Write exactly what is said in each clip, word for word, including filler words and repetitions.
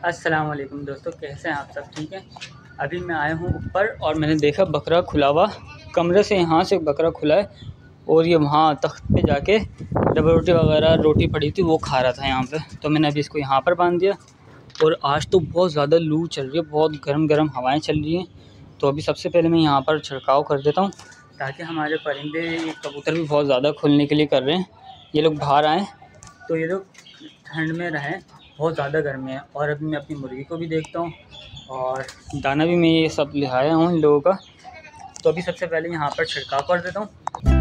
अस्सलाम वालेकुम दोस्तों, कैसे हैं आप सब? ठीक है। अभी मैं आया हूँ ऊपर और मैंने देखा बकरा खुला हुआ, कमरे से यहाँ से बकरा खुला है और ये वहाँ तख्त पे जाके डबल रोटी वगैरह रोटी पड़ी थी वो खा रहा था यहाँ पे। तो मैंने अभी इसको यहाँ पर बांध दिया। और आज तो बहुत ज़्यादा लू चल रही है, बहुत गर्म गर्म हवाएं चल रही हैं। तो अभी सबसे पहले मैं यहाँ पर छिड़काव कर देता हूँ ताकि हमारे परिंदे, कबूतर भी बहुत ज़्यादा खुलने के लिए कर रहे हैं, ये लोग बाहर आएँ तो ये लोग ठंड में रहें। बहुत ज़्यादा गर्मी है। और अभी मैं अपनी मुर्गी को भी देखता हूँ और दाना भी मैं ये सब ले आया हूँ इन लोगों का। तो अभी सबसे पहले यहाँ पर छिड़काव कर देता हूँ।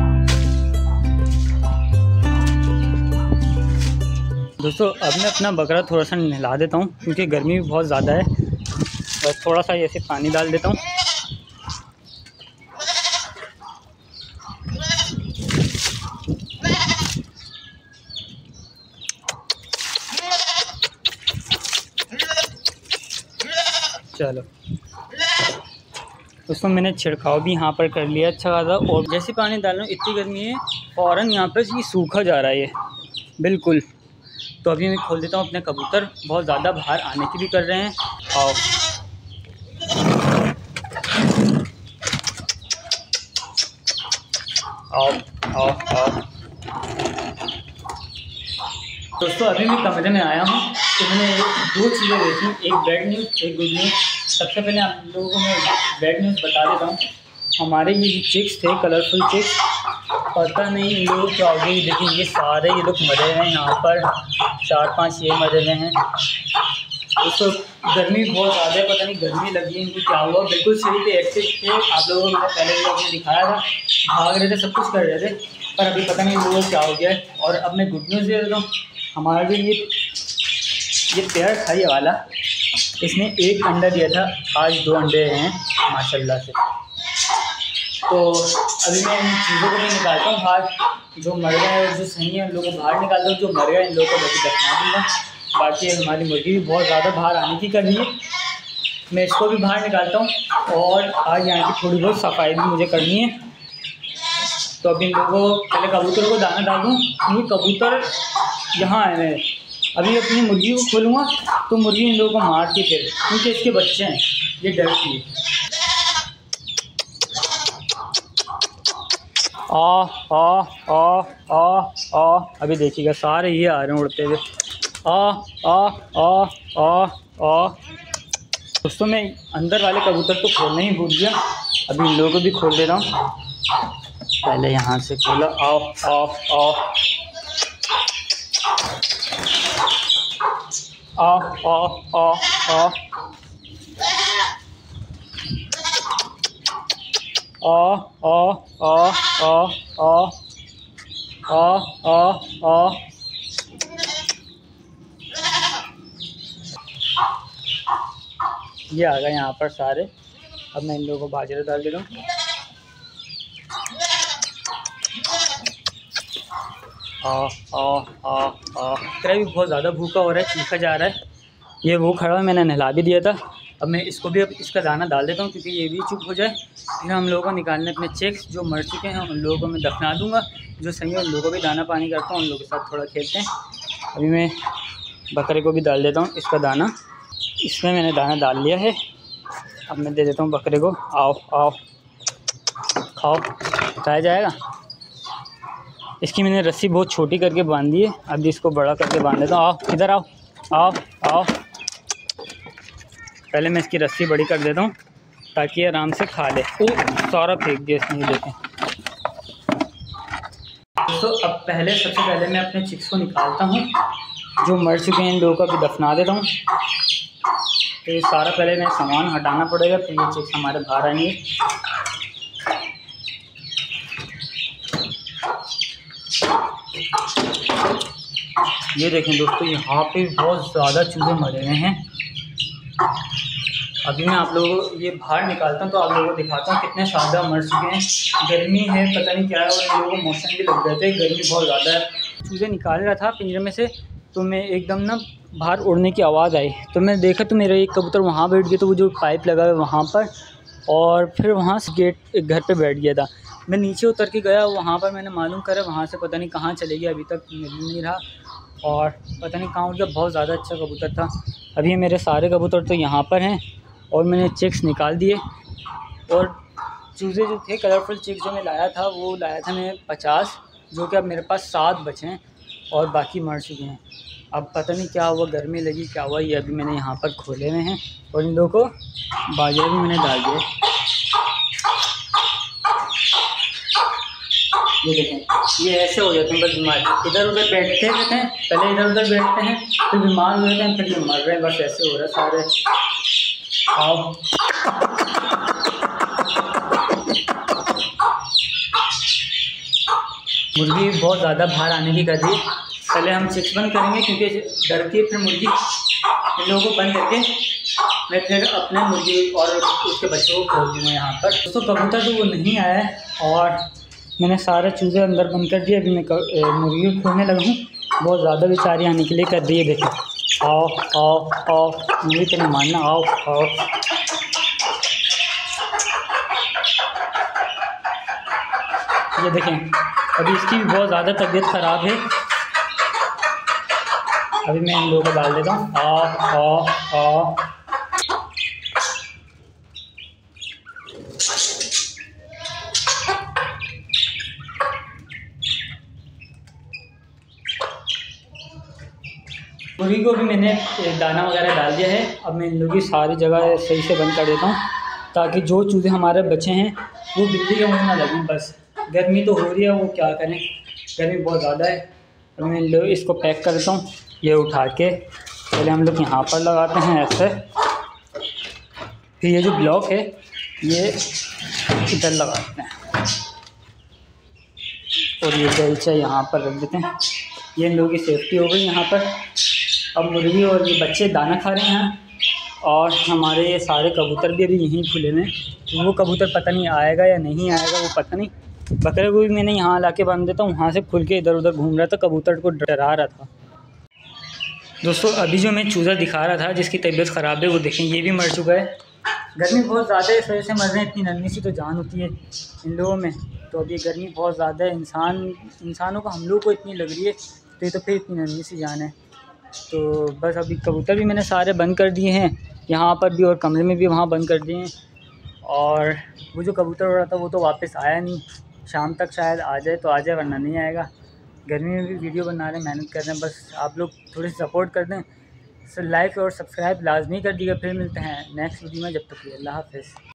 दोस्तों अब मैं अपना बकरा थोड़ा सा नहला देता हूँ क्योंकि गर्मी भी बहुत ज़्यादा है। बस थोड़ा सा ऐसे पानी डाल देता हूँ। चलो दोस्तों मैंने छिड़काव भी यहाँ पर कर लिया अच्छा खासा। और जैसे पानी डाल रहा हूँ इतनी गर्मी है फ़ौरन यहाँ पर ये सूखा जा रहा है ये बिल्कुल। तो अभी मैं खोल देता हूँ अपने कबूतर, बहुत ज़्यादा बाहर आने की भी कर रहे हैं। आओ आओ आओ आओ दोस्तों अभी मैं कमरे में आया हूँ तो मैंने दो चीज़ें देखी, एक बैड न्यूज़ एक गुड न्यूज़। सबसे पहले आप लोगों को मैं बैड न्यूज़ बता देता हूँ। हमारे ये चिक्स थे, कलरफुल चिक्स, पता नहीं इन लोगों को क्या हो गया। देखिए ये सारे ये लोग मरे हुए हैं, यहाँ पर चार पांच ये मरे हुए हैं। उसको गर्मी बहुत ज़्यादा है, पता नहीं गर्मी लगी है इनको क्या हुआ। बिल्कुल सही थे, एक्टिव थे, आप लोगों को मैंने पहले भी आपने दिखाया था, भाग रहे थे, सब कुछ कर रहे थे, पर अभी पता नहीं इन लोगों को क्या हो गया है। और अब मैं गुड न्यूज़ दे देता हूँ, हमारा जो ये ये पेड़ था ये वाला, इसने एक अंडा दिया था, आज दो अंडे हैं माशाल्लाह से। तो अभी मैं इन चीज़ों को भी निकालता हूँ बाहर, जो मर गए हैं और जो सही है उन लोगों को बाहर निकालता हूँ, जो मर गए इन लोगों को बच्चे दफना दूँगा। बाकी हमारी मुर्गी भी बहुत ज़्यादा बाहर आने की कर रही है, मैं इसको भी बाहर निकालता हूँ। और आज यहाँ की थोड़ी बहुत सफाई भी मुझे करनी है। तो अभी इन लोगों को पहले कबूतर को दाना डाल दूँ क्योंकि कबूतर यहाँ आए हैं। अभी अपनी मुर्गी को खोलूँगा तो मुर्गी इन लोगों को मारती फिर, क्योंकि इसके बच्चे हैं, ये डरती है। आ आ आ आ आ अभी देखिएगा सारे ये आ रहे हैं उड़ते हुए। आ आ आ आ आ दोस्तों मैं अंदर वाले कबूतर तो खोलना ही भूल गया, अभी इन लोगों को भी खोल दे रहा हूँ। पहले यहाँ से खोला, आओ आओ आओ आओ आओ आओ आओ आ आ आ आ आ आ आ ये आ गए यहाँ पर सारे। अब मैं इन लोगों को बाजरा डाल दे रहा हूँ। आ आ आ आ तेरा भी बहुत ज़्यादा भूखा हो रहा है, चीखा जा रहा है। ये वो खड़ा है, मैंने नहला भी दिया था। अब मैं इसको भी अब इसका दाना डाल देता हूँ क्योंकि ये भी चुप हो जाए। फिर हम लोगों को निकालने अपने चिक्स जो मर चुके हैं उन लोगों को मैं दफना दूँगा, जो सही है उन लोगों को भी दाना पानी करता हूँ, उन लोगों के साथ थोड़ा खेलते हैं। अभी मैं बकरे को भी डाल देता हूँ इसका दाना, इसमें मैंने दाना डाल लिया है। अब मैं दे देता हूँ बकरे को, आओ आओ खाओ, खाया जाएगा। इसकी मैंने रस्सी बहुत छोटी करके बांध दी है, अब इसको बड़ा करके बांध देता हूँ। आओ इधर आओ आओ आओ, पहले मैं इसकी रस्सी बड़ी कर देता हूँ ताकि आराम से खा ले। ओ सारा फेंक दिया इसने, देखें दोस्तों। अब पहले सबसे पहले मैं अपने चिक्स को निकालता हूँ जो मर चुके हैं, इन लोगों को भी दफना देता हूँ। तो ये सारा पहले मैं सामान हटाना पड़ेगा, फिर ये चिक्स हमारे बाहर आएंगे। ये देखें दोस्तों, यहाँ पे बहुत ज़्यादा चूहे मरे हुए हैं। अभी मैं आप लोगों को ये बाहर निकालता हूँ तो आप लोगों को दिखाता हूँ कितने शानदार मर चुके हैं। गर्मी है, पता नहीं क्या है, और इन लोगों को मौसम भी लग रहे थे, गर्मी बहुत ज़्यादा है। चूजे निकाल रहा था पिंजरे में से तो मैं एकदम ना बाहर उड़ने की आवाज़ आई तो मैं देखा तो मेरा एक कबूतर वहाँ बैठ गया, तो वो जो पाइप लगा हुआ वहाँ पर, और फिर वहाँ से गेट एक घर पे बैठ गया था। मैं नीचे उतर के गया, वहाँ पर मैंने मालूम करा, वहाँ से पता नहीं कहाँ चले गया, अभी तक मिल नहीं रहा। और पता नहीं कहाँ उड़ गया। बहुत ज़्यादा अच्छा कबूतर था। अभी मेरे सारे कबूतर तो यहाँ पर हैं और मैंने चिक्स निकाल दिए। और चूज़े जो थे कलरफुल चिक्स जो मैं लाया था वो लाया था मैं पचास, जो कि अब मेरे पास सात बचे हैं और बाकी मर चुके हैं। अब पता नहीं क्या हुआ, गर्मी लगी क्या हुआ, ये अभी मैंने यहाँ पर खोले हुए हैं और इन लोगों को बाजरे भी मैंने डाल दिए। ये देखें, ये ऐसे हो जाते हैं बस बीमार, इधर उधर बैठते रहते हैं, पहले इधर उधर बैठते हैं फिर बीमार हो जाते हैं, फिर ये मर रहे हैं। बस ऐसे हो रहा है सारे। आओ मुर्गी बहुत ज़्यादा बाहर आने की कर रही है। पहले हम चिक्स बंद करेंगे क्योंकि डरती है, फिर मुर्गी इन लोगों को बंद करके मैं फिर अपने मुर्गी और उसके बच्चों को खोल दूँगा यहाँ पर। दोस्तों कबूतर तो वो नहीं आया है और मैंने सारे चूज़े अंदर बंद कर दिए। अभी मैं मुर्गी को खोलने लगा हूँ। बहुत ज़्यादा बेचारी आने के लिए कर रही है। देखिए, आओ आओ आओ, मुर्गी तो नहीं मानना, आओ आओ। ये देखें, अभी इसकी भी बहुत ज़्यादा तबीयत ख़राब है। अभी मैं इन लोगों को डाल देता हूँ। आओ आओ आओ। मुर्गी को भी मैंने दाना वगैरह डाल दिया है। अब मैं इन लोगों की सारी जगह सही से बंद कर देता हूँ ताकि जो चूज़े हमारे बचे हैं वो बिल्ली के मुँह ना लगें। बस गर्मी तो हो रही है, वो क्या करें, गर्मी बहुत ज़्यादा है। अब मैं लो इसको पैक कर देता हूँ। ये उठा के पहले हम लोग यहाँ पर लगाते हैं ऐसे, फिर ये जो ब्लॉक है ये इधर लगाते हैं और ये बेलचा यहाँ पर रख देते हैं। ये इन लोगों की सेफ्टी हो गई यहाँ पर। अब मुर्गी और ये बच्चे दाना खा रहे हैं और हमारे ये सारे कबूतर भी अभी यहीं खुले में। तो वो कबूतर पता नहीं आएगा या नहीं आएगा, वो पता नहीं। बकरे को भी मैंने यहाँ ला के बांध देता हूँ, वहाँ से खुल के इधर उधर घूम रहा था, कबूतर को डरा रहा था। दोस्तों अभी जो मैं चूज़ा दिखा रहा था जिसकी तबीयत ख़राब है, वो देखें ये भी मर चुका है। गर्मी बहुत ज़्यादा है, इस वजह से मर रहे हैं। इतनी नन्ही सी तो जान होती है इन लोगों में, तो अभी गर्मी बहुत ज़्यादा है। इंसान इंसानों को हम लोग को इतनी लग रही है, तो ये तो फिर इतनी नन्ही सी जान है। तो बस अभी कबूतर भी मैंने सारे बंद कर दिए हैं, यहाँ पर भी और कमरे में भी वहाँ बंद कर दिए हैं। और वो जो कबूतर हो रहा था वो तो वापस आया नहीं। शाम तक शायद आ जाए तो आ जाए, वरना नहीं आएगा। गर्मी में भी वीडियो बना रहे हैं, मेहनत कर रहे हैं। बस आप लोग थोड़ी सी सपोर्ट कर दें, लाइक और सब्सक्राइब लाजमी कर दीजिएगा। फिर मिलते हैं नेक्स्ट वीडियो में, जब तक के लिए अल्लाह हाफ़िज़।